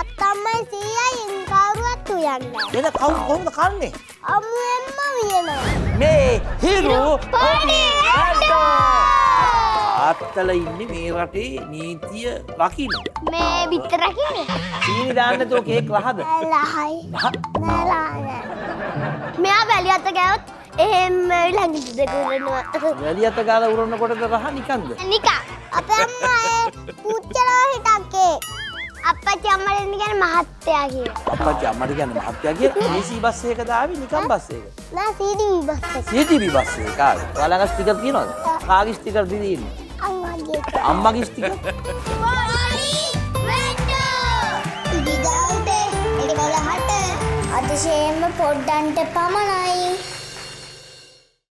අත්තම්මයි සීයයි කවුරුවත් උයන්නේ. එන කොහොමද කන්නේ? අමුවෙන්ම උයනවා. මේ හිරු පොඩි ඇටෝ. අත්තල ඉන්නේ මේ රටේ නීතිය රකින්න. මේ බිත්තර රකින්නේ. සීනි දාන්න තෝ කේක් රහද? ලහයි. නෑ. මෙයා වැලිය අත ගෑවොත් එහෙම ළඟට දෙක උරනවා. වැලිය අත ගාලා උරනකොටද රහ නිකන්ද? නිකන්. අපේ අම්මා පුච්චලා හිටක්කේ. අප්පච්චි අම්මට එන්න කියන්නේ මහත්තයා කියලා. අප්පච්චි අම්මට කියන්නේ මහත්තයා කියලා. AC බස් එකකද ආවේ නිකන් බස් එකක? නෑ CTV බස් එක. CTV බස් එක කාගේ? ඔයාලගේ ස්ටිකර් තියෙනවද? කාගේ ස්ටිකර් දිදීන්නේ? අම්මගේ. අම්මගේ ස්ටිකර්? අතිශයෙන්ම පොඩ්ඩන්ට පමණයි.